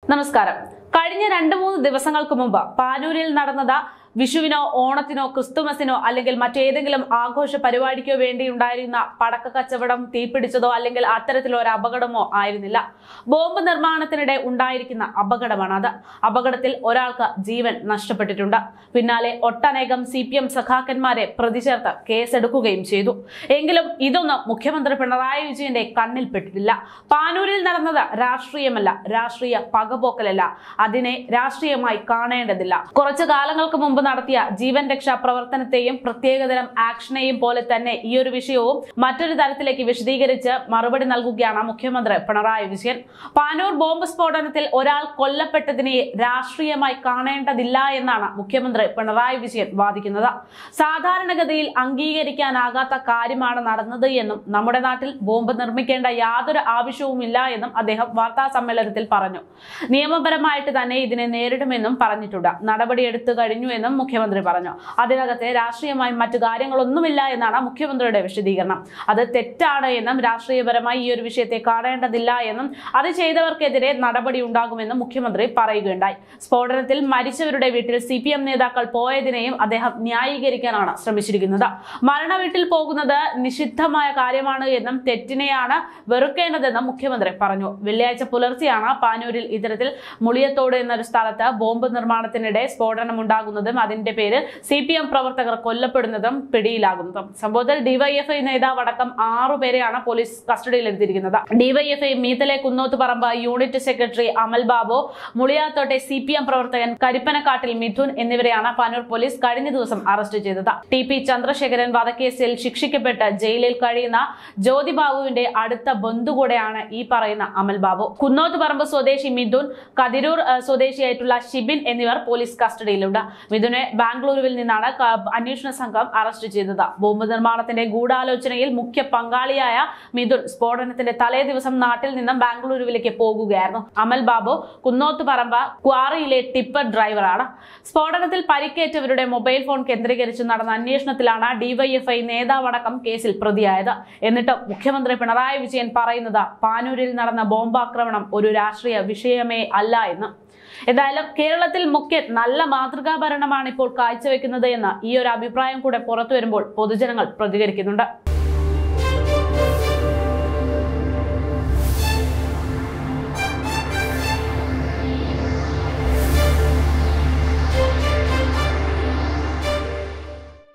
നമസ്കാരം. കഴിഞ്ഞ 2-3 ദിവസങ്ങൾക്ക് മുമ്പ് പാനൂരിൽ നടന്നത് വിഷുവിനോ ഓണത്തിനോ ക്രിസ്തുമസിനോ അല്ലെങ്കിൽ മറ്റേതെങ്കിലും ആഘോഷ പരിപാടിക്കോ വേണ്ടിയുണ്ടായിരുന്ന പടക്ക കച്ചവടം തീപിടിച്ചതോ അല്ലെങ്കിൽ അത്തരത്തിലൊരു അപകടമോ ആയിരുന്നില്ല. ബോംബ് നിർമ്മാണത്തിനിടെ ഉണ്ടായിരിക്കുന്ന അപകടമാണത്. അപകടത്തിൽ ഒരാൾക്ക് ജീവൻ നഷ്ടപ്പെട്ടിട്ടുണ്ട്. പിന്നാലെ ഒട്ടനേകം CPM സഖാക്കന്മാരെ പ്രതി ചേർത്ത് കേസെടുക്കുകയും ചെയ്തു. എങ്കിലും ഇതൊന്നും മുഖ്യമന്ത്രി പിണറായി വിജയന്റെ കണ്ണിൽപ്പെട്ടിട്ടില്ല. പാനൂരിൽ നടന്നത് രാഷ്ട്രീയമല്ല, രാഷ്ട്രീയ പകപോക്കലല്ല, അതിനെ രാഷ്ട്രീയമായി കാണേണ്ടതില്ല. കുറച്ചു കാലങ്ങൾക്ക് മുമ്പ് നടത്തിയ ജീവൻ രക്ഷാ പ്രവർത്തനത്തെയും പ്രത്യേകതരം ആക്ഷനെയും പോലെ തന്നെ ഈ ഒരു വിഷയവും മറ്റൊരു തരത്തിലേക്ക് വിശദീകരിച്ച് മറുപടി നൽകുകയാണ് മുഖ്യമന്ത്രി പിണറായി വിജയൻ. പാനൂർ ബോംബ് സ്ഫോടനത്തിൽ ഒരാൾ കൊല്ലപ്പെട്ടതിനെ രാഷ്ട്രീയമായി കാണേണ്ടതില്ല എന്നാണ് മുഖ്യമന്ത്രി പിണറായി വിജയൻ വാദിക്കുന്നത്. സാധാരണഗതിയിൽ അംഗീകരിക്കാനാകാത്ത കാര്യമാണ് നടന്നത് എന്നും നമ്മുടെ നാട്ടിൽ ബോംബ് നിർമ്മിക്കേണ്ട യാതൊരു ആവശ്യവുമില്ല എന്നും അദ്ദേഹം വാർത്താ സമ്മേളനത്തിൽ പറഞ്ഞു. നിയമപരമായിട്ട് തന്നെ ഇതിനെ നേരിടുമെന്നും പറഞ്ഞിട്ടുണ്ട്. നടപടിയെടുത്തു കഴിഞ്ഞു എന്നും മുഖ്യമന്ത്രി പറഞ്ഞു. അതിനകത്തെ രാഷ്ട്രീയമായി മറ്റു കാര്യങ്ങളൊന്നുമില്ല എന്നാണ് മുഖ്യമന്ത്രിയുടെ വിശദീകരണം. അത് തെറ്റാണ് എന്നും രാഷ്ട്രീയപരമായി ഈ ഒരു വിഷയത്തെ കാണേണ്ടതില്ല എന്നും അത് ചെയ്തവർക്കെതിരെ നടപടി ഉണ്ടാകുമെന്നും മുഖ്യമന്ത്രി പറയുകയുണ്ടായി. സ്ഫോടനത്തിൽ മരിച്ചവരുടെ വീട്ടിൽ CPM നേതാക്കൾ പോയതിനെയും അദ്ദേഹം ന്യായീകരിക്കാനാണ് ശ്രമിച്ചിരിക്കുന്നത്. മരണ വീട്ടിൽ പോകുന്നത് നിഷിദ്ധമായ കാര്യമാണ് എന്നും തെറ്റിനെയാണ് വെറുക്കേണ്ടതെന്നും മുഖ്യമന്ത്രി പറഞ്ഞു. വെള്ളിയാഴ്ച പുലർച്ചെയാണ് പാനൂരിൽ ഇത്തരത്തിൽ മുളിയത്തോട് എന്നൊരു സ്ഥലത്ത് ബോംബ് നിർമ്മാണത്തിനിടെ സ്ഫോടനമുണ്ടാകുന്നതും അതിന്റെ പേരിൽ CPM പ്രവർത്തകർ കൊല്ലപ്പെടുന്നതും പിടിയിലാകുന്നതും. സംഭവത്തിൽ DYFI നേതാവ് അടക്കം 6 പേരെയാണ് പോലീസ് കസ്റ്റഡിയിലെടുത്തിരിക്കുന്നത്. DYFI മീത്തലെ കുന്നോത്തുപറമ്പ് യൂണിറ്റ് സെക്രട്ടറി അമൽ ബാബു, മുളിയാത്തോട്ടെ CPM പ്രവർത്തകൻ കരിപ്പനക്കാട്ടിൽ മിഥുൻ എന്നിവരെയാണ് പാനൂർ പോലീസ് കഴിഞ്ഞ ദിവസം അറസ്റ്റ് ചെയ്തത്. TP ചന്ദ്രശേഖരൻ വധക്കേസിൽ ശിക്ഷിക്കപ്പെട്ട് ജയിലിൽ കഴിയുന്ന ജ്യോതി ബാബുവിന്റെ അടുത്ത ബന്ധു കൂടെയാണ് ഈ പറയുന്ന അമൽ ബാബു. കുന്നോത്തുപറമ്പ് സ്വദേശി മിഥുൻ, കതിരൂർ സ്വദേശിയായിട്ടുള്ള ഷിബിൻ എന്നിവർ പോലീസ് കസ്റ്റഡിയിലുണ്ട്. മിഥുനെ ബാംഗ്ലൂരുവിൽ നിന്നാണ് അന്വേഷണ സംഘം അറസ്റ്റ് ചെയ്തത്. ബോംബ് നിർമ്മാണത്തിന്റെ ഗൂഢാലോചനയിൽ മുഖ്യ പങ്കാളിയായ മിഥുൻ സ്ഫോടനത്തിന്റെ തലേ ദിവസം നാട്ടിൽ നിന്നും ബാംഗ്ലൂരുവിലേക്ക് പോകുകയായിരുന്നു. അമൽ ബാബു കുന്നോത്തുപറമ്പ് ക്വാറിയിലെ ടിപ്പർ ഡ്രൈവറാണ്. സ്ഫോടനത്തിൽ പരിക്കേറ്റവരുടെ മൊബൈൽ ഫോൺ കേന്ദ്രീകരിച്ച് നടന്ന അന്വേഷണത്തിലാണ് DYFI നേതാവടക്കം കേസിൽ പ്രതിയായത്. എന്നിട്ടും മുഖ്യമന്ത്രി പിണറായി വിജയൻ പറയുന്നത് പാനൂരിൽ നടന്ന ബോംബാക്രമണം ഒരു രാഷ്ട്രീയ വിഷയമേ അല്ല എന്ന്. എന്തായാലും കേരളത്തിൽ മുഖ്യൻ നല്ല മാതൃകാ ഭരണമാണ് ഇപ്പോൾ കാഴ്ചവെക്കുന്നത് എന്ന് ഈ ഒരു അഭിപ്രായം കൂടെ പുറത്തു വരുമ്പോൾ പൊതുജനങ്ങൾ പ്രതികരിക്കുന്നുണ്ട്.